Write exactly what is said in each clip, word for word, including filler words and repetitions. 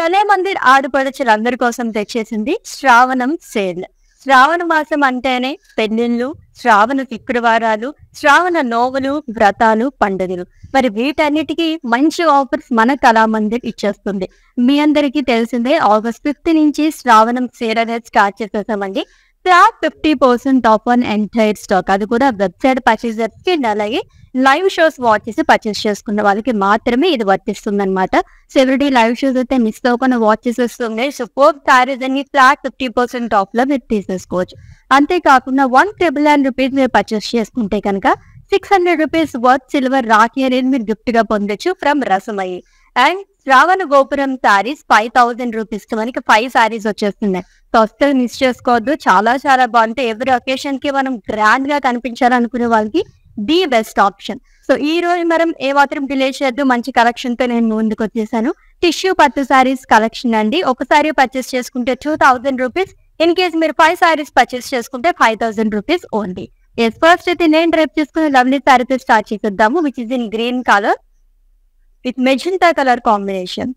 కళామందిర్ ఆడపడుచులందరి కోసం తెచ్చేసింది శ్రావణం సేల్. శ్రావణ మాసం అంటేనే పెళ్లిళ్ళు, శ్రావణ శుక్రవారాలు, శ్రావణ నోములు, వ్రతాలు, పండుగలు. మరి వీటన్నిటికీ మంచి ఆఫర్స్ మన కళామందిర్ ఇచ్చేస్తుంది. మీ అందరికీ తెలిసిందే, ఆగస్ట్ ఫిఫ్త్ నుంచి శ్రావణం సేల్ అనేది స్టార్ట్ చేసేసామండి. Flat fifty percent off on entire stock. అది కూడా వెబ్సైట్ పర్చేజర్స్ కి, అలాగే లైవ్ షోస్ వాచ్ చేసి పర్చేస్ చేసుకున్న వాళ్ళకి మాత్రమే ఇది వర్తిస్తుంది అనమాట. సో ఎవ్రీడే లైవ్ షోస్ అయితే మిస్ అవ్వకుండా వాచ్ చేసేస్తుంది. సో ఫోర్ సారీస్ అన్ని ఫ్లాట్ ఫిఫ్టీ పర్సెంట్ ఆఫ్ లో మీరు తీసేసుకోవచ్చు. అంతేకాకుండా వన్ ట్రిపుల్ నైన్ రూపీస్ మీరు పర్చేస్ చేసుకుంటే కనుక six hundred rupees worth silver rakhi అనేది మీరు గిఫ్ట్ గా పొందొచ్చు from రసమయ్యి. And Shravana Gopuram saris five thousand rupees కి మనకి ఫైవ్ సారీస్ వచ్చేస్తున్నాయి. సో అస్సలు మిస్ చేసుకోవద్దు, చాలా చాలా బాగుంటాయి. ఎవరి ఒకేషన్ కి మనం గ్రాండ్ గా కనిపించాలనుకునే వాళ్ళకి ది బెస్ట్ ఆప్షన్. సో ఈ రోజు మనం ఏ మాత్రం డిలే చేయొద్దు, మంచి కలెక్షన్ తో నేను ముందుకు వచ్చేసాను. టిష్యూ పట్టు సారీస్ కలెక్షన్ అండి. ఒక సారీ పర్చేస్ చేసుకుంటే two thousand rupees, in case మీరు ఫైవ్ సారీస్ పర్చేస్ చేసుకుంటే five thousand rupees only. Yes, first అయితే నేను డ్రైప్ చేసుకునే లవ్లీ సారీతో స్టార్ట్ చేద్దాము, which is in green colour with magenta colour combination.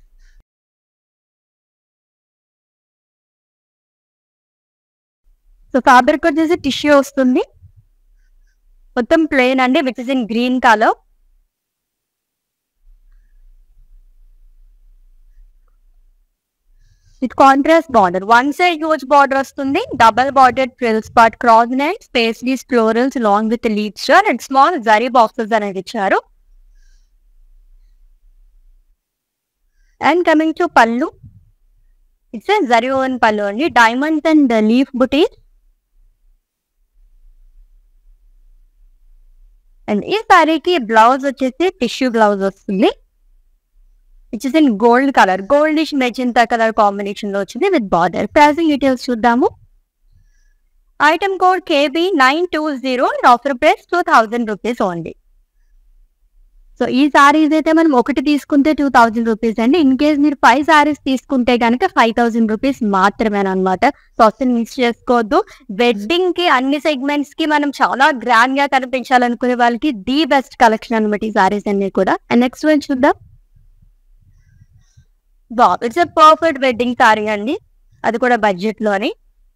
So fabric వచ్చేసి టిష్యూ వస్తుంది, మొత్తం ప్లెయిన్ అండి, which is in green colour. With contrast border, one side huge border వస్తుంది, double border frills part, cross nets, paisleys, florals long with leaves and small zari boxes అనేది ఇచ్చారు. And coming to pallu, it's a zari woven pallu అండి, diamond and leaf buti. And ఈ సారీకి blouse వచ్చేసి tissue blouse వస్తుంది, which is in gold colour, goldish magenta colour combination లో వచ్చింది with border. Pricing details చూద్దాము. Item code KB nine two zero, offer price two thousand rupees only. So ఈ సారీస్ అయితే మనం ఒకటి తీసుకుంటే టూ థౌజండ్ రూపీస్ అండి. ఇన్ కేస్ మీరు ఫైవ్ సారీస్ తీసుకుంటే కనుక ఫైవ్ థౌసండ్ రూపీస్ మాత్రమే అనమాట. సో అసలు మిస్ చేసుకోవద్దు. వెడ్డింగ్ కి అన్ని సెగ్మెంట్స్ కి మనం చాలా గ్రాండ్ గా కనిపించాలనుకునే వాళ్ళకి ది బెస్ట్ కలెక్షన్ అనమాట ఈ సారీస్ అన్ని కూడా. అండ్ నెక్స్ట్ వన్ చూద్దాం. బాబ్, it's a perfect wedding sari అండి, అది కూడా బడ్జెట్ లోని.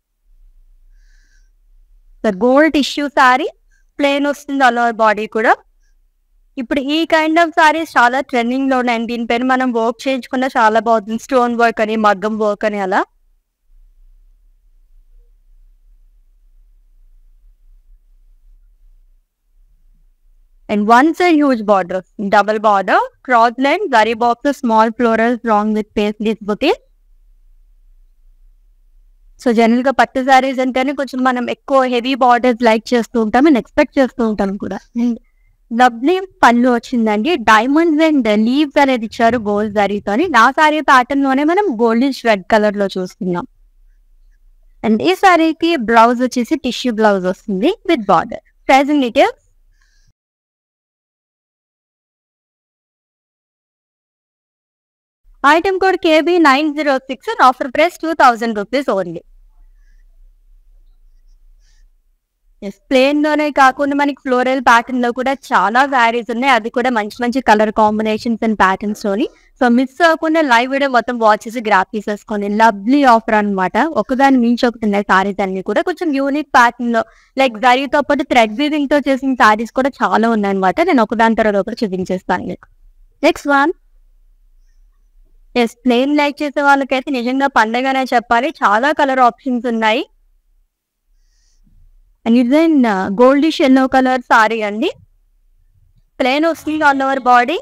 గోల్డ్ టిష్యూ సారీ, ప్లెయిన్ వస్తుంది ఆల్ ఓవర్ బాడీ కూడా. ఇప్పుడు ఈ కైండ్ ఆఫ్ సారీస్ చాలా ట్రెండింగ్ లో ఉన్నాయి. దీనిపైన మనం వర్క్ చేయించుకున్న చాలా బాగుంది, స్టోన్ వర్క్ అని, మగ్గం వర్క్ అని అలా. And one side huge border, double border, cross line, zari box, small florals long with paisleys buti. So general గా పట్టు సారీస్ అంటేనే కొంచెం మనం ఎక్కువ హెవీ బార్డర్స్ లైక్ చేస్తూ ఉంటాం అండ్ ఎక్స్పెక్ట్ చేస్తూ ఉంటాం కూడా. లవ్లీ పళ్ళు వచ్చిందండి, డైమండ్స్ అండ్ లీవ్స్ అనేది ఇచ్చారు గోల్డ్ జరీతో. నా సారీ ప్యాటర్న్ లోనే మనం గోల్డిష్ రెడ్ కలర్ లో చూస్తున్నాం. అండ్ ఈ సారీకి బ్లౌజ్ వచ్చేసి టిష్యూ బ్లౌజ్ వస్తుంది with border. Pricing details. Item code KB nine zero six, offer price two thousand rupees only. Yes, plain లోనే కాకుండా మనకి ఫ్లోరల్ ప్యాటర్న్ లో కూడా చాలా శారీస్ ఉన్నాయి, అది కూడా మంచి మంచి కలర్ కాంబినేషన్స్ అండ్ ప్యాటర్న్స్ లోని. సో మిస్ అవ్వకుండా లైవ్ వీడియో మొత్తం వాచ్ చేసి గ్రాప్ తీసేసుకోండి. లవ్లీ ఆఫర్ అనమాట, ఒకదాని మించి ఒకటి ఉన్నాయి సారీస్ అన్ని కూడా. కొంచెం యూనిక్ ప్యాటర్న్ లో లైక్ జరీతో పాటు థ్రెడ్ వీవింగ్ తో చేసిన సారీస్ కూడా చాలా ఉన్నాయి అనమాట. నేను ఒకదాని తర్వాత ఒకటి చూపించేస్తాను మీకు. Next one. Yes, plain like చేసే వాళ్ళకైతే నిజంగా పండగనే చెప్పాలి, చాలా కలర్ ఆప్షన్స్ ఉన్నాయి. అండ్ ఇదైన్ గోల్డిష్ ఎల్లో కలర్ సారీ అండి, ప్లేన్ వస్తుంది all over body.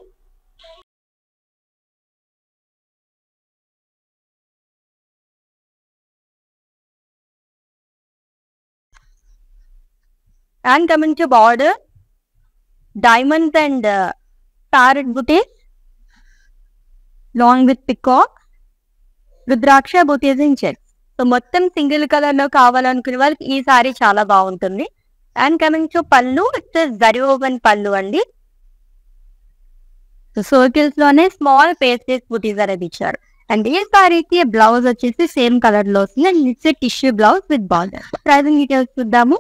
And coming to border, diamonds and parrot butis long with peacock, rudraksha butis in checks. So మొత్తం సింగిల్ కలర్ లో కావాలనుకునే వాళ్ళకి ఈ సారీ చాలా బాగుంటుంది. And coming to pallu, it's zari woven pallu అండి. సో సర్కిల్స్ లోనే స్మాల్ పేస్టెస్ బుటీస్ అనేది ఇచ్చారు. అండ్ ఈ సారీకి బ్లౌజ్ వచ్చేసి సేమ్ కలర్ లో వస్తుంది and it's tissue blouse with border. Pricing details చూద్దాము.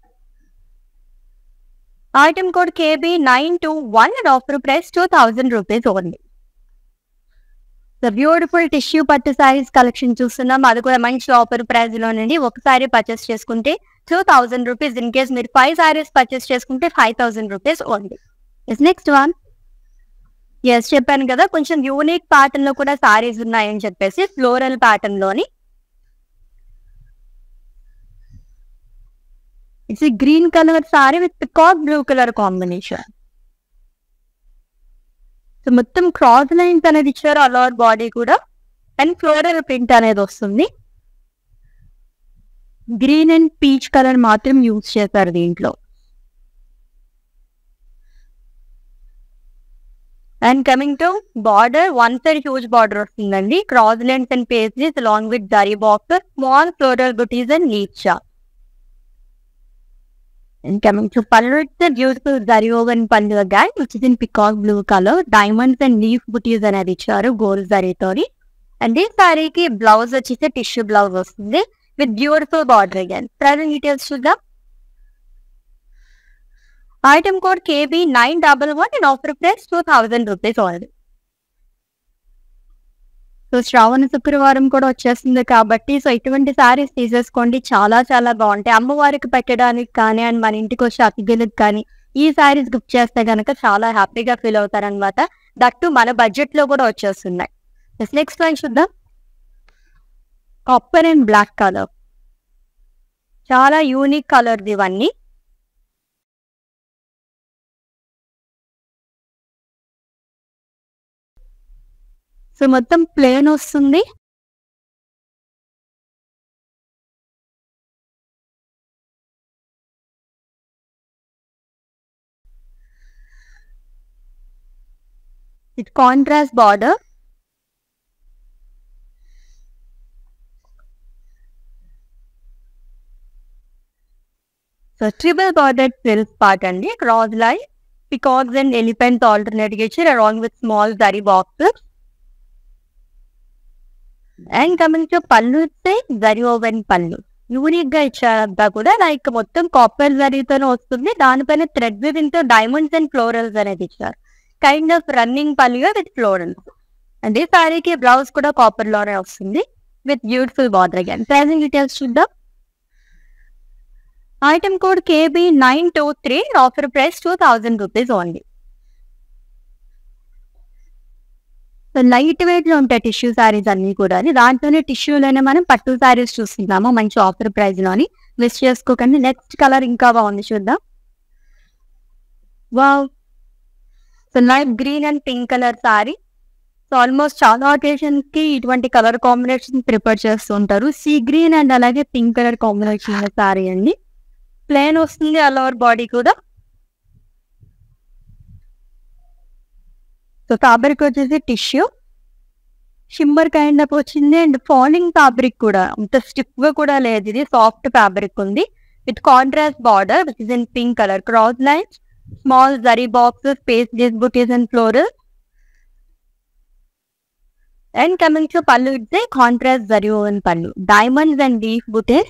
Item code KB nine two one, offer price two thousand rupees only. The beautiful tissue పట్టు సారీస్ కలెక్షన్ చూస్తున్నాం. అది కూడా మంచి ఆఫర్ ప్రైస్ లోనండి. ఒక సారీ పర్చేస్ చేసుకుంటే two thousand rupees. In case మీరు ఫైవ్ సారీస్ పర్చేస్ చేసుకుంటే five thousand rupees only. Next one. Yes చెప్పాను కదా, కొంచెం యూనిక్ ప్యాటర్న్ లో కూడా సారీస్ ఉన్నాయని చెప్పేసి ఫ్లోరల్ ప్యాటర్న్ లోని. It's green colour sari with peacock blue colour combination. So మొత్తం క్రాస్ లైన్స్ అనేది ఇచ్చారు ఆల్ ఓవర్ బాడీ కూడా, అండ్ ఫ్లోరల్ ప్రింట్ అనేది వస్తుంది. గ్రీన్ అండ్ పీచ్ కలర్ మాత్రం యూజ్ చేశారు దీంట్లో. And coming to border, one side huge border వస్తుందండి. క్రాస్ లైన్స్ అండ్ పేజెస్ along with zari box, small floral butis and leaf shape. And coming to pallu, it's a beautiful zari woven pallu again, which is in peacock blue color. Diamonds and leaf booties అనేది ఇచ్చారు gold zari తోని. And ఈ సారీకి blouse వచ్చేసి tissue blouse వస్తుంది with beautiful border again. Pricing details చూద్దాం. Item code KB nine double one and offer price two thousand rupees only. So Shravana Shukravaram కూడా వచ్చేస్తుంది కాబట్టి సో ఇటువంటి సారీస్ తీసేసుకోండి, చాలా చాలా బాగుంటాయి. అమ్మవారికి పెట్టడానికి కానీ అండ్ మన ఇంటికి వచ్చే అతిథులకు కానీ ఈ సారీస్ గిఫ్ట్ చేస్తే కనుక చాలా హ్యాపీగా ఫీల్ అవుతారు అనమాట. దట్టు మన బడ్జెట్ లో కూడా వచ్చేస్తున్నాయి. నెక్స్ట్ వన్ చూద్దాం. కాపర్ అండ్ బ్లాక్ కలర్, చాలా యూనిక్ కలర్ ఇవన్నీ. సో మొత్తం ప్లేన్ వస్తుంది. It contrast border. So triple border frills part అండి. Cross line, peacocks and elephant alternate ఇచ్చారు along with small zari boxes. And coming to pallu ఇస్తే zari woven పళ్ళు unique గా ఇచ్చారంతా కూడా. లైక్ మొత్తం కాపర్ జరీతోనే వస్తుంది, దానిపైన థ్రెడ్ వివింగ్ తో డైమండ్స్ అండ్ ఫ్లోరల్స్ అనేది ఇచ్చారు. Kind of running pallu with florals. And ఈ సారీకి బ్లౌజ్ కూడా కాపర్ లోనే వస్తుంది with beautiful border again. Pricing details చూద్దాం. Item code KB nine two three, offer price two thousand rupees only. So light weight లో ఉంటాయి టిష్యూ సారీస్ అన్ని కూడా. దాంట్లోనే టిష్యూలోనే మనం పట్టు సారీస్ చూస్తున్నాము మంచి ఆఫర్ ప్రైస్ లోని. మిస్ చేసుకోకండి. నెక్స్ట్ కలర్ ఇంకా బాగుంది చూద్దాం. Wow, so light green and pink colour sari. So almost చాలా ఒకేషన్స్ కి ఇటువంటి కలర్ కాంబినేషన్ ప్రిపేర్ చేస్తూ ఉంటారు. సీ గ్రీన్ అండ్ అలాగే పింక్ కలర్ కాంబినేషన్ సారీ అండి. ప్లేన్ వస్తుంది ఆల్ ఓవర్ బాడీ కూడా. సో ఫ్యాబ్రిక్ వచ్చేసి టిష్యూ షిమ్మర్ కైండ్ ఆఫ్ వచ్చింది. అండ్ ఫాలింగ్ ఫ్యాబ్రిక్ కూడా అంత స్టిఫ్ గా కూడా లేదు, ఇది సాఫ్ట్ ఫ్యాబ్రిక్ ఉంది with contrast border which is in pink colour. Cross lines, small zari boxes, paisleys butis and floral. And coming to pallu it's contrast zari woven pallu, diamonds and leaf butis.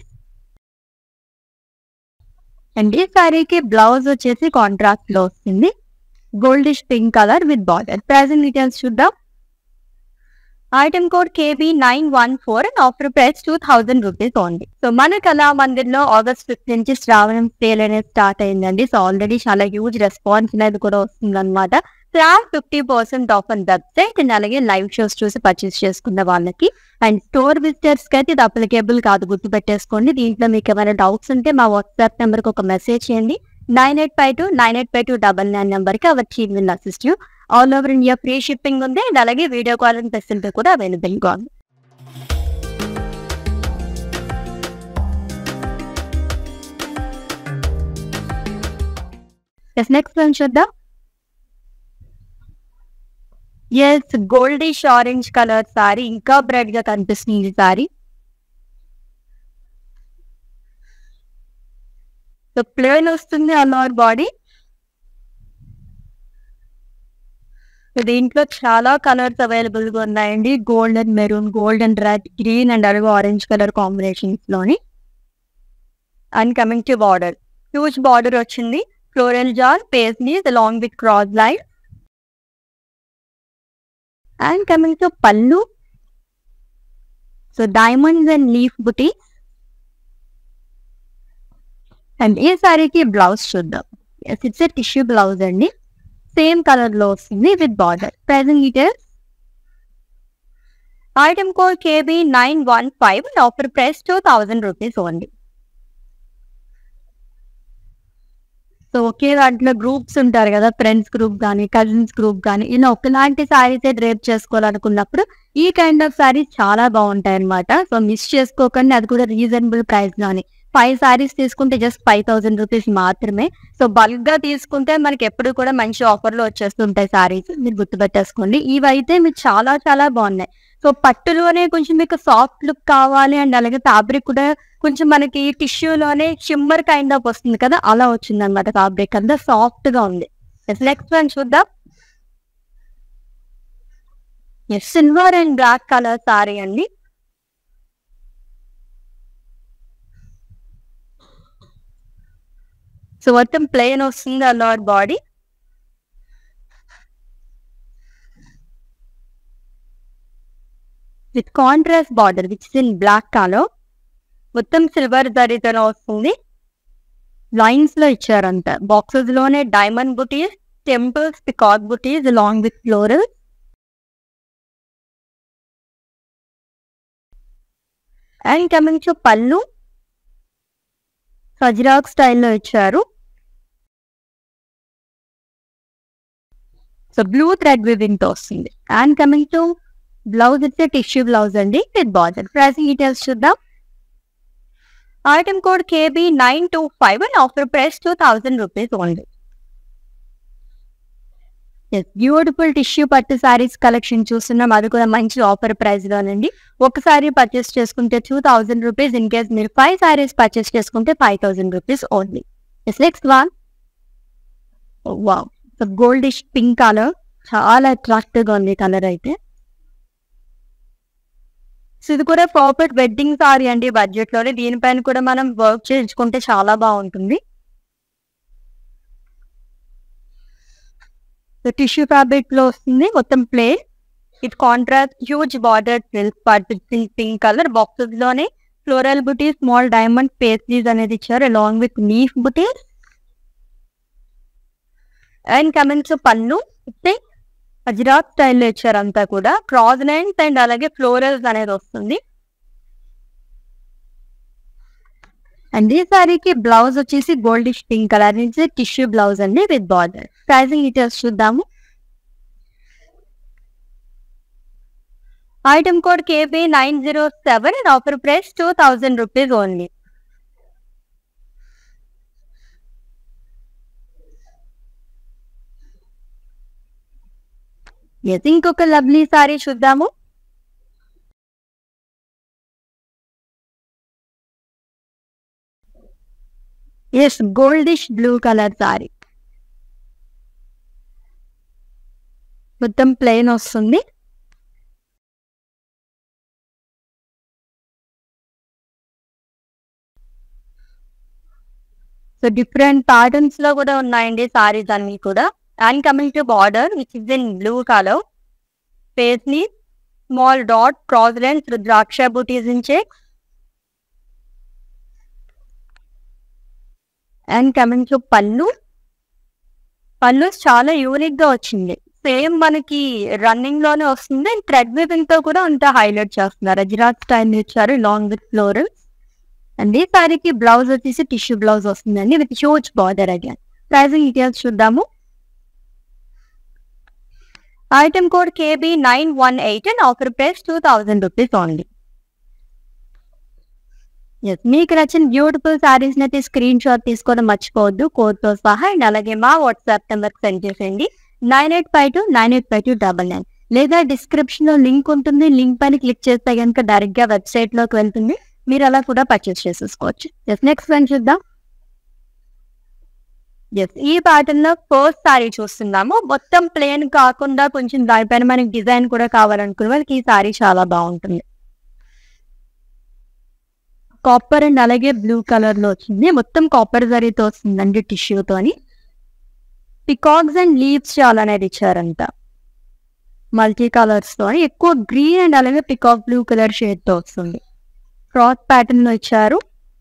And ఈ సారీకి blouse వచ్చేసి కాంట్రాస్ట్ లో వస్తుంది goldish pink colour with border. Pricing details చూద్దాం. Item code KB nine one four and offer price two thousand rupees only. So మన కళా మందిర్ లో August fifth నుంచి శ్రావణం సేల్ అనేది స్టార్ట్ అయిందండి. సో ఆల్రెడీ చాలా హ్యూజ్ రెస్పాన్స్ అనేది కూడా వస్తుంది అనమాట. ఫ్లాట్ ఫిఫ్టీ పర్సెంట్ ఆఫ్ అని వెబ్సైట్ అండ్ అలాగే లైవ్ షోస్ చూసి పర్చేస్ చేసుకున్న వాళ్ళకి. అండ్ స్టోర్ విజిటర్స్ కి అయితే ఇది అప్లికేబుల్ కాదు, గుర్తు పెట్టేసుకోండి. దీంట్లో మీకు ఏమైనా డౌట్స్ ఉంటే మా వాట్సాప్ నెంబర్ కి ఒక మెసేజ్ చేయండి. Nine eight five two nine eight five two double nine number కి our team will assist you. All over India free shipping ఉంది అండ్ అలాగే వీడియో కాల్ అండ్ ఫెసిలిటీ కూడా అవైలబుల్ గా ఉంది. నెక్స్ట్ వన్ చూద్దాం. Yes, goldish orange colour sari, ఇంకా bright గా కనిపిస్తుంది సారీ. సో ప్లేన్ వస్తుంది ఆల్ ఓవర్ బాడీ. దీంట్లో చాలా కలర్స్ అవైలబుల్ గా ఉన్నాయండి. Gold and maroon, gold and red, green and అలాగే ఆరెంజ్ కలర్ కాంబినేషన్స్ లోని. And coming to border, huge border వచ్చింది. ఫ్లోరల్ జార్, paisleys along with cross line. And coming to pallu, so diamonds and leaf buti. And ఈ సారీకి blouse చూద్దాం. It's a tissue blouse అండి, same colour లో వస్తుంది with border. Pricing details, item code KB nine one five, offer price two thousand rupees only. So ఒకే దాంట్లో groups ఉంటారు కదా, ఫ్రెండ్స్ గ్రూప్ కానీ కజిన్స్ గ్రూప్ కానీ, ఇలా ఒకలాంటి శారీస్ డ్రేప్ చేసుకోవాలనుకున్నప్పుడు ఈ కైండ్ ఆఫ్ శారీస్ చాలా బాగుంటాయి అనమాట. సో మిస్ చేసుకోకండి, అది కూడా రీజనబుల్ ప్రైస్ లోని. ఫైవ్ శారీస్ తీసుకుంటే జస్ట్ ఫైవ్ థౌసండ్ రూపీస్ మాత్రమే. సో బల్క్ గా తీసుకుంటే మనకి ఎప్పుడు కూడా మంచి ఆఫర్ లో వచ్చేస్తుంటాయి శారీస్, మీరు గుర్తుపెట్టేసుకోండి. ఇవైతే మీకు చాలా చాలా బాగున్నాయి. సో పట్టులోనే కొంచెం మీకు సాఫ్ట్ లుక్ కావాలి, అండ్ అలాగే ఫ్యాబ్రిక్ కూడా కొంచెం మనకి టిష్యూలోనే షిమ్మర్ కైండ్ ఆఫ్ వస్తుంది కదా, అలా వచ్చింది అనమాట. ఫ్యాబ్రిక్ అంతా సాఫ్ట్ గా ఉంది. నెక్స్ట్ వన్ చూద్దాం. Silver and black colour sari అండి. సో మొత్తం ప్లెయిన్ వస్తుంది అన్నర్ body. With contrast border which is in black colour. మొత్తం సిల్వర్ జరీతో వస్తుంది, లైన్స్ లో ఇచ్చారంట. బాక్సెస్ లోనే diamond butis, temples, peacock butis along with floral. And coming to pallu, సజిరాక్ స్టైల్లో ఇచ్చారు. సో బ్లూ థ్రెడ్ వివింగ్ తో వస్తుంది. And coming to blouse, it's tissue blouse అండి విత్ బార్డర్. ప్రైసింగ్ డీటెయిల్స్ చూద్దాం. Item code KB nine two five and offer price two thousand rupees only. Yes, beautiful tissue పట్టు saris collection చూస్తున్నాం, అది కూడా మంచి offer price లోనండి. ఒక సారీ పర్చేస్ చేసుకుంటే two thousand rupees, in case మీరు ఫైవ్ సారీస్ పర్చేస్ చేసుకుంటే five thousand rupees only. Yes, next one. Wow, goldish pink colour, చాలా అట్రాక్టివ్ గా ఉంది కలర్ అయితే. సో ఇది కూడా ప్రాపర్ వెడ్డింగ్ సారీ అండి, బడ్జెట్ లోనే. దీనిపైన కూడా మనం వర్క్ చేయించుకుంటే చాలా బాగుంటుంది. టిష్యూ ఫ్యాబ్రిక్ లో వస్తుంది, మొత్తం ప్లే ఇట్ కాంట్రాస్ట్ హ్యూజ్ బార్డర్ సిల్క్ పట్టు పింక్ కలర్. బాక్సెస్ లోనే floral butis, small diamond pastries అనేది ఇచ్చారు along with leaf butis. And coming to pallu, Gujarat స్టైల్లో ఇచ్చారు అంతా కూడా. క్రాస్ లైన్స్ అండ్ అలాగే ఫ్లోరల్స్ అనేది వస్తుంది. అండ్ ఈ సారీకి బ్లౌజ్ వచ్చేసి గోల్డిష్ పింక్ కలర్ నుంచి టిష్యూ బ్లౌజ్ అండి విత్ బార్డర్. ప్రైసింగ్ డీటెయిల్స్ చూద్దాము. Item code KB nine zero seven and offer price two thousand rupees only. Yes, ఇంకొక లవ్లీ సారీ చూద్దాము. Yes, goldish blue colour sari, మొత్తం ప్లెయిన్ వస్తుంది. సో డిఫరెంట్ ప్యాటర్న్స్ లో కూడా ఉన్నాయండి సారీస్ అన్ని కూడా. And coming to border which is in blue colour, paisley small dot cross lines rudraksha butis in checks. And coming to pallu, pallu చాలా యూనిక్ గా వచ్చింది. సేమ్ మనకి రన్నింగ్ లోనే వస్తుంది, అండ్ థ్రెడ్ వీవింగ్ తో కూడా అంతా హైలైట్ చేస్తున్నారు. గుజరాత్ స్టైల్ ఇచ్చారు లాంగ్ విత్ ఫ్లోరల్స్. అండ్ ఈ సారీకి బ్లౌజ్ వచ్చేసి టిష్యూ బ్లౌజ్ వస్తుందండి with huge border again. Pricing details చూద్దాము. Item code KB nine one eight and offer price two thousand rupees only. Yes, మీకు నచ్చిన బ్యూటిఫుల్ సారీస్ అయితే స్క్రీన్ షాట్ తీసుకోవడం మర్చిపోవద్దు కోడ్ తో సహా. అండ్ అలాగే మా వాట్సాప్ నెంబర్ సెండ్ చేసేయండి nine eight five two nine eight five two double nine, లేదా డిస్క్రిప్షన్ లో లింక్ ఉంటుంది, లింక్ పైన క్లిక్ చేస్తే కనుక డైరెక్ట్ గా వెబ్సైట్ లోకి వెళ్తుంది, మీరు అలా కూడా పర్చేస్ చేసేసుకోవచ్చు. ఎస్, నెక్స్ట్ వన్ చూద్దాం. ఎస్, ఈ ప్యాటర్న్ లో ఫస్ట్ సారీ చూస్తున్నాము. మొత్తం ప్లేన్ కాకుండా కొంచెం దానిపైన మనకి డిజైన్ కూడా కావాలనుకునే వాళ్ళకి ఈ సారీ చాలా బాగుంటుంది. కాపర్ అండ్ అలాగే బ్లూ కలర్ లో వచ్చింది, మొత్తం కాపర్ జరీతో వస్తుందండి టిష్యూతోని. పికాక్స్ అండ్ లీవ్స్ చాలా అనేది ఇచ్చారంట. మల్టీ కలర్స్ తో ఎక్కువ గ్రీన్ అండ్ అలాగే పికాక్ బ్లూ కలర్ షేడ్ తో వస్తుంది. క్రాస్ ప్యాటర్న్ లో ఇచ్చారు.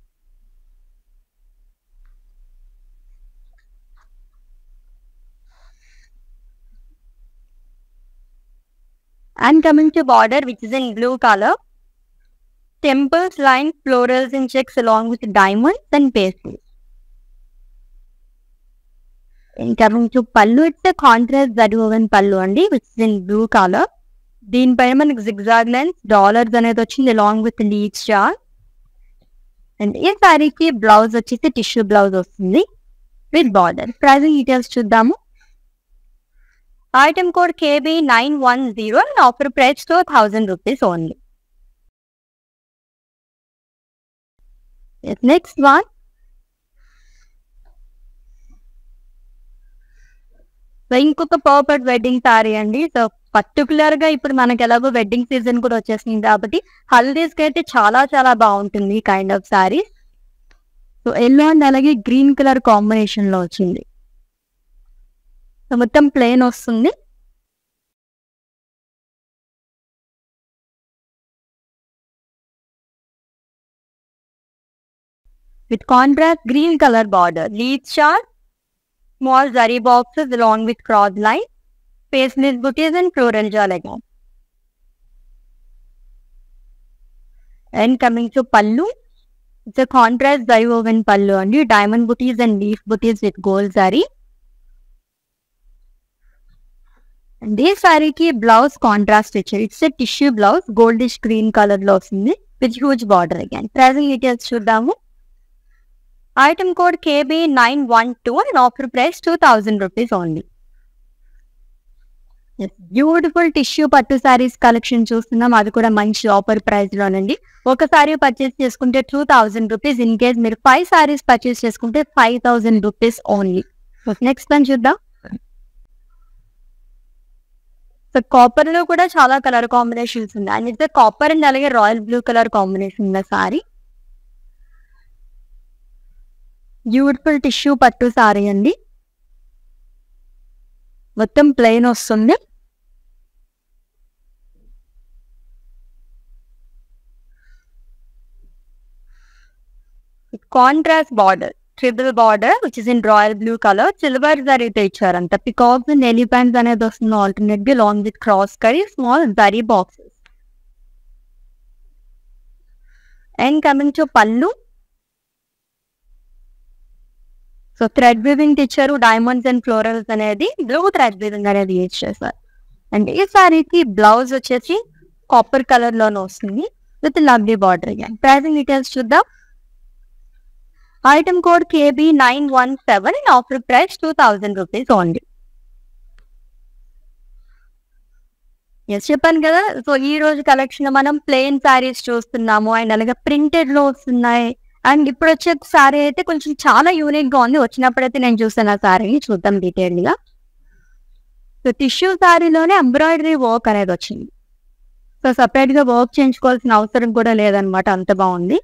And coming to border, which is in blue color, temples, lines, florals and checks along with diamonds and paisley. And coming to pallu, it's a contrast zari woven pallu andi, which is in blue color. దీనిపైన మనకి zigzag lines, dollars అనేది వచ్చింది along with leaf charm. And ఈ సారీకి blouse వచ్చేసి tissue blouse వస్తుంది with border. Pricing details చూద్దాము. Item code K B nine one zero and offer price two thousand rupees only. Yes, next one. So ఇంకొక perfect wedding sari అండి. So particular గా ఇప్పుడు మనకి ఎలాగో వెడ్డింగ్ సీజన్ కూడా వచ్చేసింది కాబట్టి హల్దీస్ కి అయితే చాలా చాలా బాగుంటుంది kind of sari. So yellow and అలాగే గ్రీన్ కలర్ కాంబినేషన్ లో వచ్చింది. సో మొత్తం ప్లెయిన్ వస్తుంది. With contrast green colour border, leaf chart, small zari boxes along with cross line, paisley bouquets and floral jalagan. And coming to pallu, it's a contrast zari woven pallu and diamond bouquets and leaf bouquets with gold zari. And this saree ki blouse contrast feature. It's a tissue blouse, goldish green color lo vastindi with huge border again. Pricing details చూద్దాము. Item code K B nine one two and offer price two thousand rupees only. Yes, beautiful tissue పట్టు saris collection చూస్తున్నాం. అది కూడా మంచి offer price లోనండి. ఒక sari purchase చేసుకుంటే two thousand rupees. In case మీరు ఫైవ్ సారీస్ పర్చేస్ చేసుకుంటే five thousand rupees only. Next one చూద్దాం. సో కాపర్ లో కూడా చాలా కలర్ కాంబినేషన్స్ ఉన్నాయి. అండ్ ఇట్స్ కాపర్ అండ్ అలాగే రాయల్ బ్లూ కలర్ కాంబినేషన్ ఉన్న సారీ. బ్యూటిఫుల్ టిష్యూ పట్టు సారీ అండి. మొత్తం ప్లెయిన్ వస్తుంది. Contrast border, triple border which is in royal blue colour, silver జరీతో ఇచ్చారంట. పికాక్స్ అండ్ ఎలిఫెంట్స్ అనేది వస్తుంది ఆల్టర్నేట్ గా లాంగ్ విత్ క్రాస్ కరీ small zari boxes. And coming to pallu, so thread weaving ఇచ్చారు. డైమండ్స్ అండ్ ఫ్లోరల్స్ అనేది బ్లూ థ్రెడ్ వీవింగ్ అనేది use చేశారు. అండ్ ఈ సారీకి బ్లౌజ్ వచ్చేసి కాపర్ కలర్ లోనే వస్తుంది with lovely border. Again pricing details చూద్దాం. Item code K B nine one seven and offer price two thousand rupees only. Yes చెప్పాను కదా. సో ఈ రోజు కలెక్షన్ మనం ప్లెయిన్ సారీస్ చూస్తున్నాము అండ్ అలాగే ప్రింటెడ్ లో వస్తున్నాయి. అండ్ ఇప్పుడు వచ్చే సారీ అయితే కొంచెం చాలా యూనిక్ గా ఉంది. వచ్చినప్పుడైతే నేను చూసాను ఆ సారీని, చూద్దాం డీటెయిల్ గా. సో టిష్యూ సారీలోనే ఎంబ్రాయిడరీ వర్క్ అనేది వచ్చింది. సో సపరేట్ గా వర్క్ చేయించుకోవాల్సిన అవసరం కూడా లేదనమాట, అంత బాగుంది.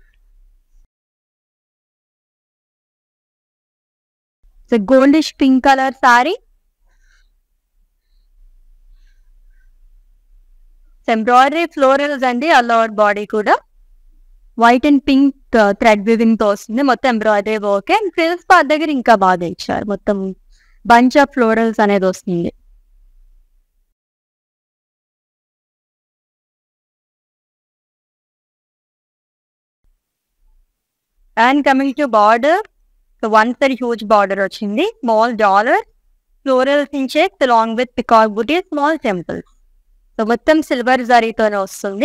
So goldish pink colour sari, embroidery florals అండి ఆల్ ఓవర్ బాడీ కూడా. White and pink thread weaving తో వస్తుంది. మొత్తం embroidery work and frills part దగ్గర ఇంకా బాగా ఇచ్చారు. మొత్తం బంచ్ ఆఫ్ ఫ్లోరల్స్ అనేది వస్తుంది. And coming to border, one side huge border వచ్చింది. Small dollar florals in checks along with peacock buti, small temples. So మొత్తం సిల్వర్ జరీతోనే వస్తుంది.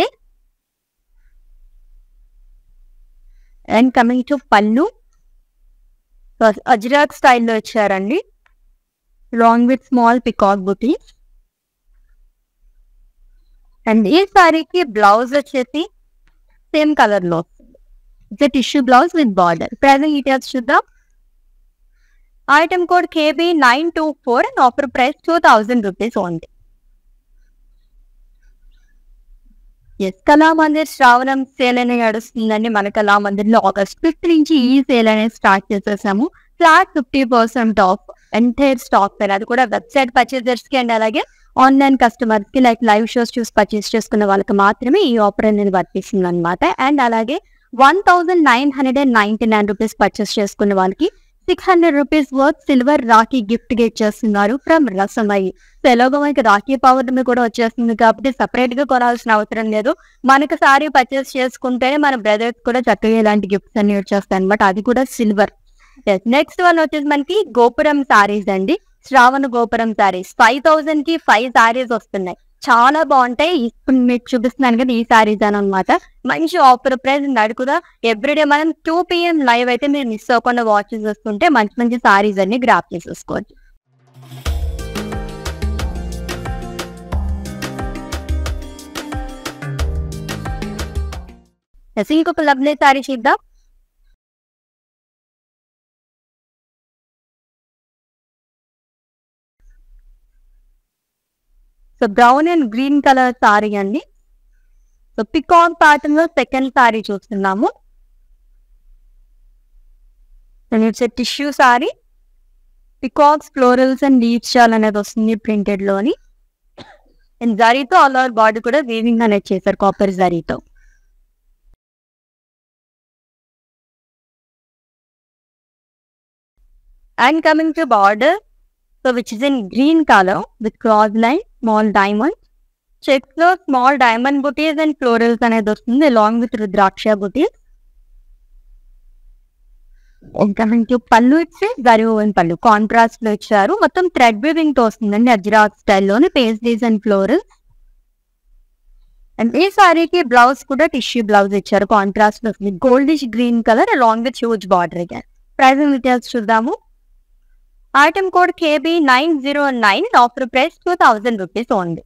And coming to pallu, Ajrakh స్టైల్లో ఇచ్చారండి long with small peacock buti. And ఈ సారీకి బ్లౌజ్ వచ్చేసి సేమ్ కలర్ లో వస్తుంది. It's tissue blouse with border. Pricing details చూద్దాం. Item code K B nine two four and offer price two thousand rupees only. Yes, Kalamandir Shravanam sale అనేది నడుస్తుందండి. మన కళామందిర్లో August fifth నుంచి ఈ సేల్ అనేది స్టార్ట్ చేసేసాము. Flat fifty percent off entire stock పైన, అది కూడా వెబ్సైట్ పర్చేజర్స్ కి అండ్ అలాగే ఆన్లైన్ కస్టమర్స్ కి లైక్ లైవ్ షోస్ చూసి పర్చేస్ చేసుకున్న వాళ్ళకి మాత్రమే ఈ ఆఫర్ అనేది వర్తిస్తుంది అనమాట. అండ్ అలాగే one thousand nine hundred and ninety nine rupees purchase చేసుకున్న వాళ్ళకి six hundred rupees worth silver rakhi gift గా ఇచ్చేస్తున్నారు ఫ్రమ్ రసమయి. సో ఎలాగో మనకి రాఖీ పౌర్ణమి కూడా వచ్చేస్తుంది కాబట్టి సపరేట్ గా కొనాల్సిన అవసరం లేదు. మనకు సారీ పర్చేస్ చేసుకుంటేనే మన బ్రదర్స్ కూడా చక్కగా ఇలాంటి గిఫ్ట్స్ అన్ని వచ్చేస్తాయి అనమాట. అది కూడా సిల్వర్. నెక్స్ట్ వన్ వచ్చేసి మనకి గోపురం సారీస్ అండి. శ్రావణ గోపురం సారీస్ ఫైవ్ థౌసండ్ కి ఫైవ్ సారీస్ వస్తున్నాయి. చాలా బాగుంటాయి. ఇప్పుడు మీకు చూపిస్తున్నాను కదా ఈ సారీస్ అని అనమాట. మంచి ఆఫర్ ప్రైస్ నడుకుదా. ఎవ్రీడే మనం టూ పిఎం లైవ్ అయితే మీరు మిస్ అవ్వకుండా వాచ్ చేస్తుంటే మంచి మంచి సారీస్ అన్ని గ్రాప్ చేసేసుకోవచ్చు. ఇంకొక లవ్లీ సారీ చూద్దాం. So brown and green colour sari అండి. సో పికాక్ ప్యాటర్న్ లో సెకండ్ సారీ చూస్తున్నాము. It's tissue sari. Peacocks florals and leaves షాల్ అనేది వస్తుంది ప్రింటెడ్ లోని. అండ్ జరీతో ఆల్ ఓవర్ బాడీ కూడా వీవింగ్ అనేది చేశారు కాపర్ జరీతో. And coming to border, so which is in green color with cross line, small diamond checks లో small diamond booties and florals అనేది వస్తుంది along with rudraksha booties. And coming to పళ్ళు ఇచ్చి zari woven పళ్ళు contrast లో ఇచ్చారు. మొత్తం థ్రెడ్ వీవింగ్ తో వస్తుందండి అజ్రాక్ స్టైల్లోని పేస్ట్రీస్ అండ్ ఫ్లోరల్స్. అండ్ ఈ సారీకి బ్లౌజ్ కూడా టిష్యూ బ్లౌజ్ ఇచ్చారు కాంట్రాస్ట్ లో వస్తుంది goldish green colour along with huge border. Again pricing details చూద్దాము. Item code KB nine zero nine, offer price two thousand rupees only.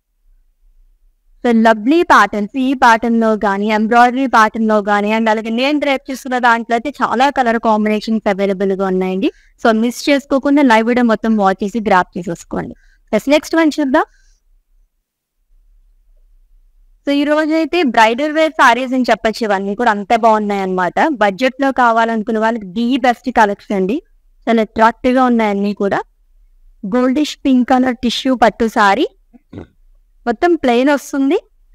So lovely patterns ఈ pattern లో కానీ ఎంబ్రాయిడరీ ప్యాటర్న్ లో కానీ and అలాగే నేను డ్రైప్ చేసుకున్న దాంట్లో అయితే చాలా కలర్ కాంబినేషన్స్ అవైలబుల్ గా ఉన్నాయండి. సో మిస్ చేసుకోకుండా లైవ్ వీడియో మొత్తం వాచ్ చేసి గ్రాప్ చేసేసుకోండి. నెక్స్ట్ వన్ చూద్దాం. సో ఈ రోజు అయితే బ్రైడల్ వేర్ సారీస్ అని చెప్పచ్చు. ఇవన్నీ కూడా అంతే బాగున్నాయి అనమాట. బడ్జెట్ లో కావాలనుకున్న వాళ్ళకి ది బెస్ట్ కలెక్షన్ అండి. చాలా అట్రాక్టివ్ గా ఉన్నాయి అన్ని కూడా. గోల్డిష్ పింక్ కలర్ టిష్యూ పట్టు సారీ మొత్తం ప్లెయిన్ వస్తుంది.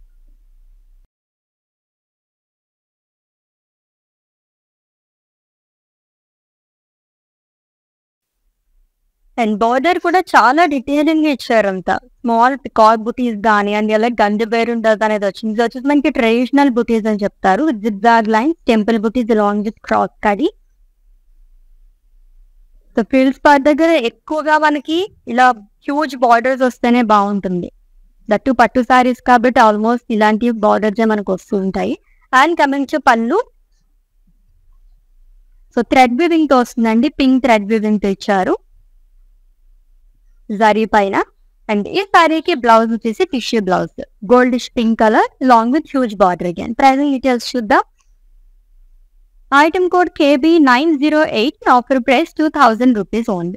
అండ్ బార్డర్ కూడా చాలా డీటెయిలింగ్ గా ఇచ్చారు. అంతా స్మాల్ పికాక్ బుటీస్ కానీ అండ్ ఇలా గండి బేర్ ఉంటుంది అనేది వచ్చింది. ఇది వచ్చేసి మనకి ట్రెడిషనల్ బుటీస్ అని చెప్తారు. Zigzag lines, temple butis along with cross కడి. సో ఫీల్డ్స్ పార్ట్ దగ్గర ఎక్కువగా మనకి ఇలా హ్యూజ్ బార్డర్స్ వస్తేనే బాగుంటుంది. దట్టు పట్టు సారీస్ కాబట్టి ఆల్మోస్ట్ ఇలాంటి బార్డర్స్ మనకు వస్తూ ఉంటాయి. And coming to pallu, so thread weaving తో వస్తుందండి. పింక్ థ్రెడ్ వీవింగ్ తో ఇచ్చారు జరీ పైన. అండ్ ఈ సారీకి బ్లౌజ్ వచ్చేసి tissue blouse goldish pink colour long with huge border. Again pricing details చూద్దాం. Item code KB nine zero eight, offer price two thousand rupees only.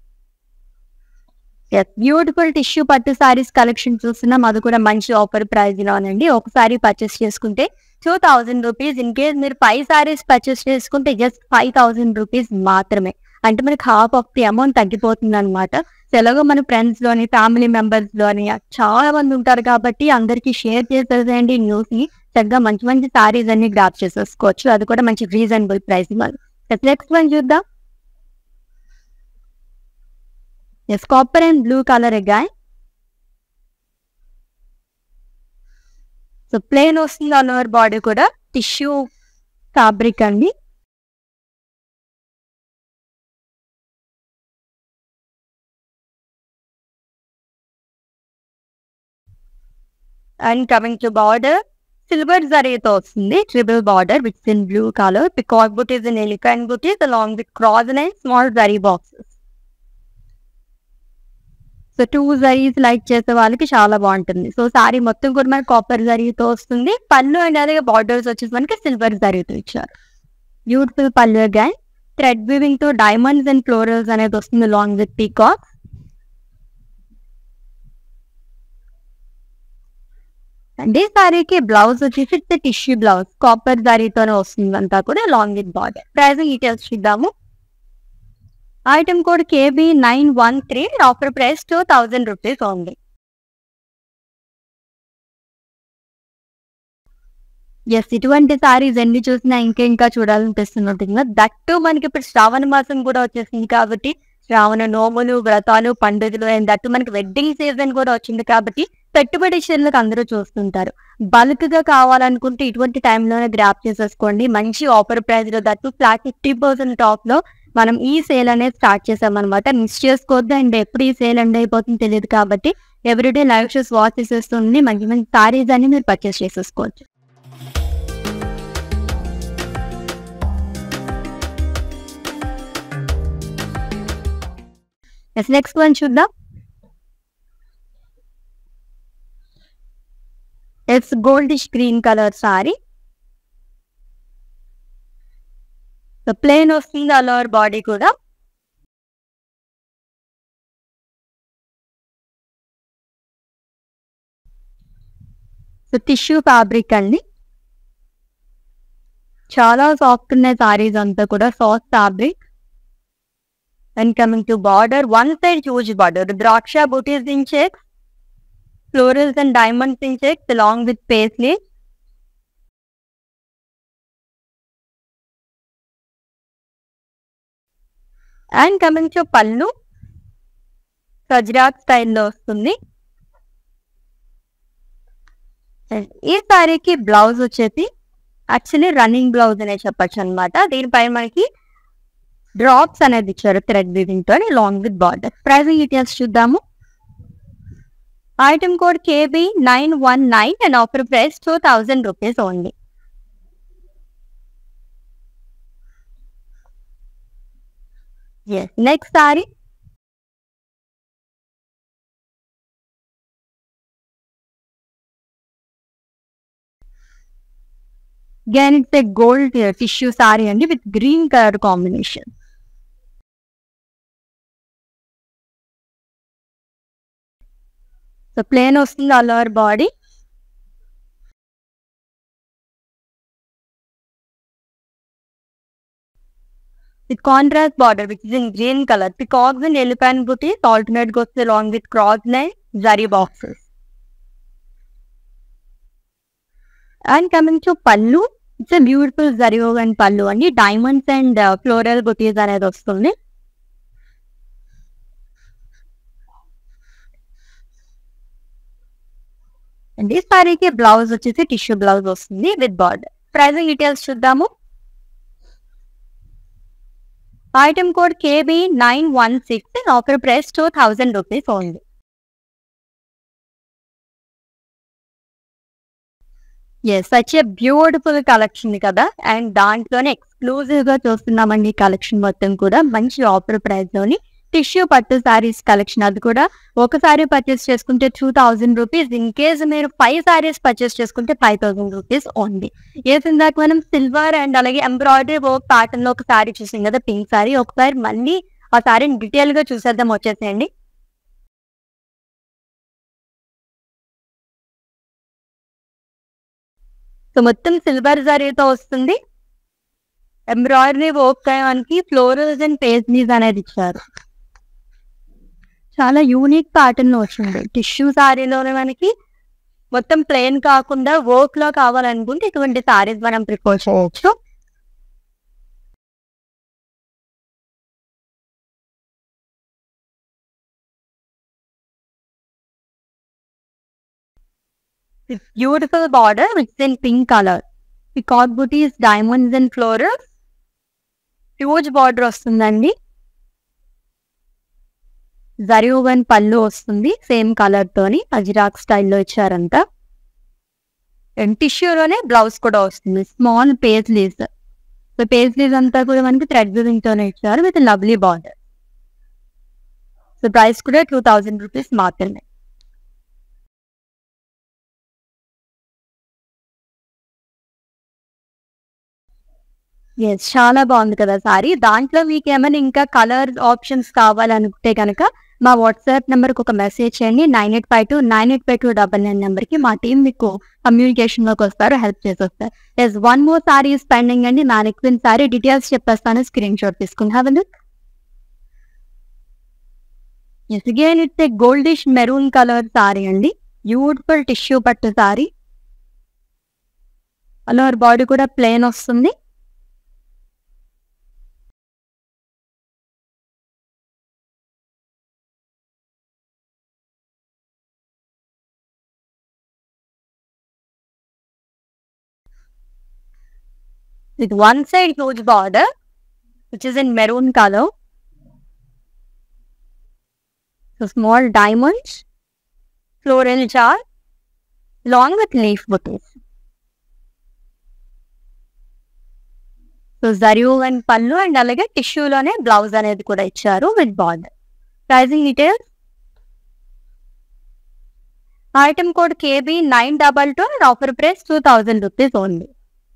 Yes beautiful tissue పట్టు saris collection చూస్తున్నాం. అది కూడా మంచి ఆఫర్ ప్రైస్ లోనండి. ఒకసారి purchase చేసుకుంటే two thousand rupees. In case మీరు five saris purchase చేసుకుంటే జస్ట్ ఫైవ్ థౌజండ్ రూపీస్ మాత్రమే. అంటే మనకి హాఫ్ ఆఫ్ ది అమౌంట్ తగ్గిపోతుంది అనమాట. ఎలాగో మన ఫ్రెండ్స్ లోని ఫ్యామిలీ మెంబర్స్ లోని చాలా మంది ఉంటారు కాబట్టి అందరికి షేర్ చేసేసేయండి న్యూస్ ని. చక్కగా మంచి మంచి సారీస్ అన్ని గ్రాప్ చేసేసుకోవచ్చు. అది కూడా మంచి రీజనబుల్ ప్రైస్. నెక్స్ట్ వన్ చూద్దాం. Yes copper and blue colour again. So plain వస్తుంది ఆల్ ఓవర్ బాడీ కూడా టిష్యూ ఫ్యాబ్రిక్ అండి. And coming to border, silver జరీతో వస్తుంది triple border with in blue colour. Peacock butis in elephant butis along with cross and small zari boxes. So two zaris like చేసే వాళ్ళకి చాలా బాగుంటుంది. So sorry మొత్తం కూడా మనకి కాపర్ జరీతో వస్తుంది. పళ్ళు అండ్ అలాగే బార్డర్స్ వచ్చేసి మనకి సిల్వర్ జరీతో ఇచ్చారు. Beautiful pallu again thread weaving తో డైమండ్స్ అండ్ ఫ్లోరల్స్ అనేది వస్తుంది అలాంగ్ విత్ పీకాక్. అండ్ ఈ సారీకి బ్లౌజ్ వచ్చేసి టిష్యూ బ్లౌజ్ కాపర్ జరీతోనే వస్తుంది అంతా కూడా along with border. Pricing details చూద్దాము. Item code KB nine one three, offer price two thousand rupees only. Yes, ఇటువంటి సారీస్ ఎన్ని చూసినా ఇంకా ఇంకా చూడాలనిపిస్తున్నట్టుంది కదా. దట్ టు మనకి ఇప్పుడు శ్రావణ మాసం కూడా వచ్చేసింది కాబట్టి శ్రావణ నోములు, వ్రతాలు, పండుగలు అండ్ దట్టు మనకి వెడ్డింగ్ సీజన్ కూడా వచ్చింది కాబట్టి పెట్టుబడి చీరలకు అందరూ చూస్తుంటారు. బల్క్ గా కావాలనుకుంటే ఇటువంటి టైంలోనే గ్రాప్ చేసేసుకోండి. మంచి ఆఫర్ ప్రైస్ లో that flat fifty percent top లో మనం ఈ సేల్ అనేది స్టార్ట్ చేసామన్నమాట. మిస్ చేసుకోవద్దు. అండ్ ఎప్పుడు ఈ సేల్ ఎండ్ అయిపోతుందో తెలియదు కాబట్టి ఎవ్రీడే లైవ్ షోస్ వాచ్ చేసేస్తుంది మంచి మంచి సారీస్ అని మీరు పర్చేస్ చేసేసుకోవచ్చు. నెక్స్ట్ వన్ చూద్దాం. It's goldish green colour sari. Plain వస్తుంది ఆల్ ఓవర్ బాడీ కూడా. సో టిష్యూ ఫ్యాబ్రిక్ అండి, చాలా సాఫ్ట్ ఉన్నాయి సారీస్ అంతా కూడా, soft fabric. And coming to border, one side huge border, ద్రాక్ష butis in checks, florals and diamonds in checks along with paisley. And coming to pallu, Gujarat స్టైల్లో వస్తుంది. ఈ సారీకి బ్లౌజ్ వచ్చేసి యాక్చువల్లీ రన్నింగ్ బ్లౌజ్ అనే చెప్పచ్చు అనమాట. దీనిపై మనకి డ్రాప్స్ అనేది ఇచ్చారు థ్రెడ్ వీవింగ్ తో long with border. Pricing details చూద్దాము. Item code KB nine one nine and offer price two thousand rupees only. Next sari again it's a gold uh, tissue saree and with green color combination. So plain వస్తుంది all over body. With contrast border which is in green color, peacocks and elephant booties alternate goes along with cross line zari boxes. And coming to pallu, it's a beautiful zari woven pallu and diamonds and uh, floral booties అనేది వస్తుంది. And ఈ సారీకి blouse వచ్చేసి tissue blouse వస్తుంది with border. Pricing details చూద్దాము. Item code KB nine one six and offer price two thousand rupees only. Yes, such a beautiful collection కదా. And దాంట్లోనే exclusive గా చూస్తున్నామండి కలెక్షన్ మొత్తం కూడా మంచి ఆఫర్ ప్రైస్ లోని టిష్యూ పట్టు సారీస్ కలెక్షన్. అది కూడా ఒక సారీ పర్చేస్ చేసుకుంటే two thousand rupees. In case మీరు ఫైవ్ సారీస్ పర్చేస్ చేసుకుంటే five thousand rupees only. Yes ఇందాక మనం సిల్వర్ అండ్ అలాగే ఎంబ్రాయిడరీ వర్క్ ప్యాటర్న్ లో ఒక సారీ చూసాం కదా, పింక్ సారీ. ఒకసారి మళ్ళీ ఆ సారీని డీటెయిల్ గా చూసేద్దాం, వచ్చేసేయండి. సో మొత్తం సిల్వర్ జరీతో వస్తుంది. ఎంబ్రాయిడరీ వర్క్ మనకి ఫ్లోరల్స్ అండ్ పేస్లీస్ అనేది ఇచ్చారు. చాలా యూనిక్ ప్యాటర్న్ లో వచ్చింది. టిష్యూ సారీలోనే మనకి మొత్తం ప్లెయిన్ కాకుండా వర్క్ లో కావాలనుకుంటే ఇటువంటి సారీస్ మనం ప్రిఫర్ చేయొచ్చు. Beautiful border with in pink colour, peacock butis, diamonds and florals, huge border వస్తుందండి. జరీ ఓవెన్ పళ్ళు వస్తుంది సేమ్ కలర్ తోని, అజిరాక్ స్టైల్లో ఇచ్చారంతా. అండ్ టిష్యూలోనే బ్లౌజ్ కూడా వస్తుంది, స్మాల్ పేస్లీస్. సో పేస్లీస్ అంతా కూడా మనకి థ్రెడ్ వీవింగ్ తోనే ఇచ్చారు with lovely border. So price కూడా టూ థౌజండ్ రూపీస్ మాత్రమే. ఎస్, చాలా బాగుంది కదా సారీ. దాంట్లో మీకు ఏమైనా ఇంకా కలర్ ఆప్షన్స్ కావాలనుకుంటే కనుక మా వాట్సాప్ నెంబర్కి ఒక మెసేజ్ చేయండి. Nine eight five two nine eight five two double nine నెంబర్కి మా టీం మీకు కమ్యూనికేషన్లోకి వస్తారు, హెల్ప్ చేసి వస్తారు. Yes, one more sari is pending అండి. మ్యానిక్విన్ సారీ డీటెయిల్స్ చెప్పేస్తాను, స్క్రీన్ షాట్ తీసుకుని have a look. Yes, again it's a goldish maroon colour sari అండి. బ్యూటిఫుల్ టిష్యూ పట్టు సారీ. ఆల్ ఓవర్ బాడీ కూడా ప్లెయిన్ వస్తుంది. With one side huge border, which is in maroon color. So small diamonds, floral jar, along with leaf bouquets. So zariu and pallu and alage tissue lone blouse anedi kuda icharu with border. Pricing details. Item code K B nine two two and offer price two thousand rupees only.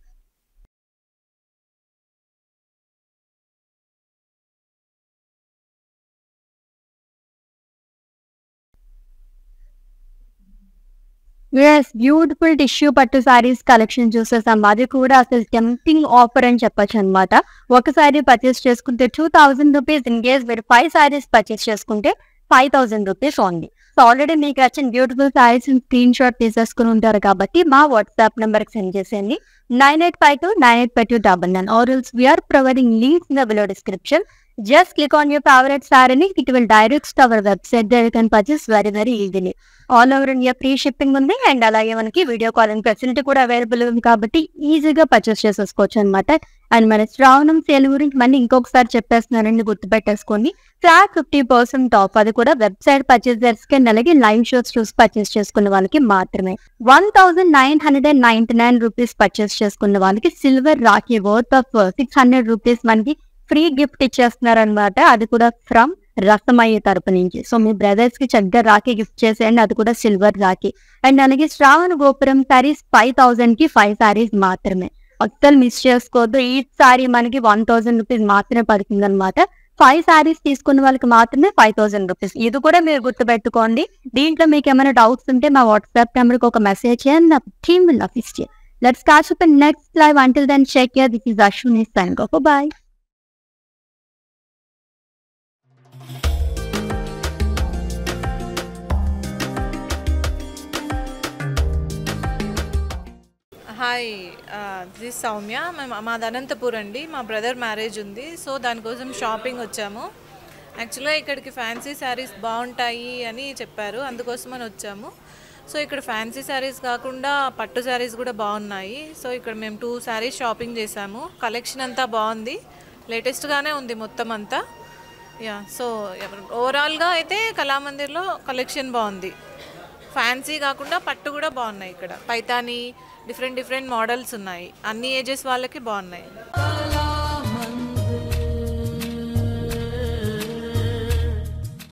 Yes, beautiful tissue పట్టు saris collection చూసేసాం. అది కూడా అసలు tempting offer అని చెప్పొచ్చు అనమాట. ఒక sari purchase చేసుకుంటే two thousand rupees, in case మీరు ఫైవ్ సారీస్ పర్చేస్ చేసుకుంటే five thousand rupees only. So already మీకు వచ్చిన బ్యూటిఫుల్ సారీస్ స్క్రీన్ షాట్ తీసేసుకుని ఉంటారు కాబట్టి మా వాట్సాప్ నెంబర్కి సెండ్ చేసేయండి. Nine eight five two nine eight five two double nine or else we are providing links in the below description. Just click on your favorite saree. It will direct to our website. There you can purchase very very easily. All over India free shipping ఉంది. And అలాగే మనకి video calling facility కూడా available ఉంది కాబట్టి ఈజీగా purchase చేసేసుకోవచ్చు అనమాట. And మన శ్రావణం సేల్ గురించి మళ్ళీ ఇంకొకసారి చెప్పేస్తున్నారండి, గుర్తుపెట్టేసుకోండి. ఫ్లాట్ ఫిఫ్టీ పర్సెంట్ ఆఫ్, అది కూడా వెబ్సైట్ పర్చేసర్స్ కి, అలాగే లైవ్ షోస్ చూసి పర్చేస్ చేసుకున్న వాళ్ళకి మాత్రమే. One thousand nine hundred and ninety nine rupees purchase చేసుకున్న వాళ్ళకి silver rakhi worth of six hundred rupees మనకి ఫ్రీ గిఫ్ట్ ఇచ్చేస్తున్నారు అనమాట. అది కూడా ఫ్రమ్ రసమయ్య తరపు నుంచి. సో మీ బ్రదర్స్ కి చక్కగా రాఖీ గిఫ్ట్ చేసేయండి, అది కూడా సిల్వర్ రాఖీ. అండ్ అలాగే శ్రావణ గోపురం సారీస్ ఫైవ్ థౌసండ్ కి ఫైవ్ సారీస్ మాత్రమే, అస్సలు మిస్ చేసుకోవద్దు. ఈ సారీ మనకి వన్ థౌసండ్ రూపీస్ మాత్రమే పడుతుంది అనమాట. ఫైవ్ సారీస్ తీసుకున్న వాళ్ళకి మాత్రమే ఫైవ్ థౌసండ్ రూపీస్. ఇది కూడా మీరు గుర్తుపెట్టుకోండి. దీంట్లో మీకు ఏమైనా డౌట్స్ ఉంటే మా వాట్సాప్ నెంబర్కి ఒక మెసేజ్ చేయండి, నా team will assist you. Let's catch up in next live. Until then, check here. This is Ashwini signing off. Bye. Hi, this Soumya. మేము మాది అనంతపూర్ అండి. మా బ్రదర్ మ్యారేజ్ ఉంది, సో దానికోసం షాపింగ్ వచ్చాము. యాక్చువల్గా ఇక్కడికి ఫ్యాన్సీ శారీస్ బాగుంటాయి అని చెప్పారు, అందుకోసమని వచ్చాము. సో ఇక్కడ ఫ్యాన్సీ శారీస్ కాకుండా పట్టు శారీస్ కూడా బాగున్నాయి. సో ఇక్కడ మేము టూ శారీస్ షాపింగ్ చేసాము. కలెక్షన్ అంతా బాగుంది, లేటెస్ట్గానే ఉంది మొత్తం అంతా. యా, సో ఓవరాల్గా అయితే కళామందిర్లో కలెక్షన్ బాగుంది. ఫ్యాన్సీ కాకుండా పట్టు కూడా బాగున్నాయి. ఇక్కడ పైతాని డిఫరెంట్ డిఫరెంట్ మోడల్స్ ఉన్నాయి, అన్ని ఏజెస్ వాళ్ళకి బాగున్నాయి.